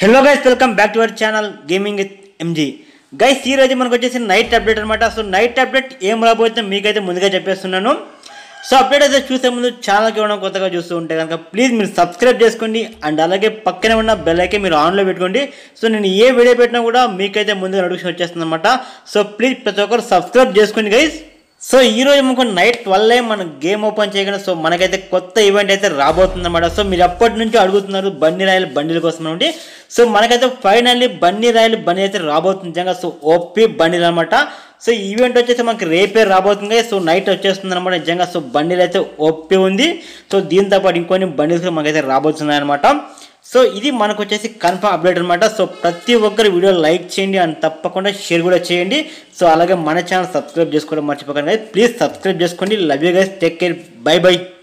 Hello guys, welcome back to our channel gaming with MG. Guys, ఈ రోజు మనకు వచ్చేసి నైట్ అప్డేట్ అనమాట. సో నైట్ అప్డేట్ ఏం రాబోతుందో మీకైతే ముందుగా చెప్పేస్తున్నాను. సో అప్డేట్ అయితే చూసే ముందు ఛానల్కి ఏమైనా కొత్తగా చూస్తూ ఉంటే కనుక ప్లీజ్ మీరు సబ్స్క్రైబ్ చేసుకోండి. అండ్ అలాగే పక్కనే ఉన్న బెల్ ఐకాన్ మీరు ఆన్లో పెట్టుకోండి. సో నేను ఏ వీడియో పెట్టినా కూడా మీకైతే ముందుగా నోటిఫికేషన్ వచ్చేస్తుంది అనమాట. సో ప్లీజ్ ప్రతి ఒక్కరు సబ్స్క్రైబ్ చేసుకోండి గైస్. సో ఈరోజు మనకు నైట్ 12 మనం గేమ్ ఓపెన్ చేయగానే సో మనకైతే కొత్త ఈవెంట్ అయితే రాబోతుంది అనమాట. సో మీరు ఎప్పటి నుంచి అడుగుతున్నారు బన్నీ రాయల్ బండిల కోసం అండి. సో మనకైతే ఫైనల్లీ బన్నీ రాయల్ బండి అయితే రాబోతుంది నిజంగా. సో ఓపీ బండిలు అనమాట. సో ఈవెంట్ వచ్చేసి మనకి రేపే రాబోతుంది. సో నైట్ వచ్చేస్తుంది అనమాట నిజంగా. సో బండిలు అయితే ఓపీ ఉంది. సో దీంతో పాటు ఇంకొన్ని బండిల్స్ మనకైతే రాబోతున్నాయి అనమాట. సో ఇది మనకు వచ్చేసి కన్ఫర్మ్ అప్డేట్ అనమాట. సో ప్రతి ఒక్కరు వీడియో లైక్ చేయండి అండ్ తప్పకుండా షేర్ కూడా చేయండి. సో అలాగే మన ఛానల్ సబ్స్క్రైబ్ చేసుకోవడం మర్చిపోకండి. ప్లీజ్ సబ్స్క్రైబ్ చేసుకోండి. Love you guys, take care, bye by.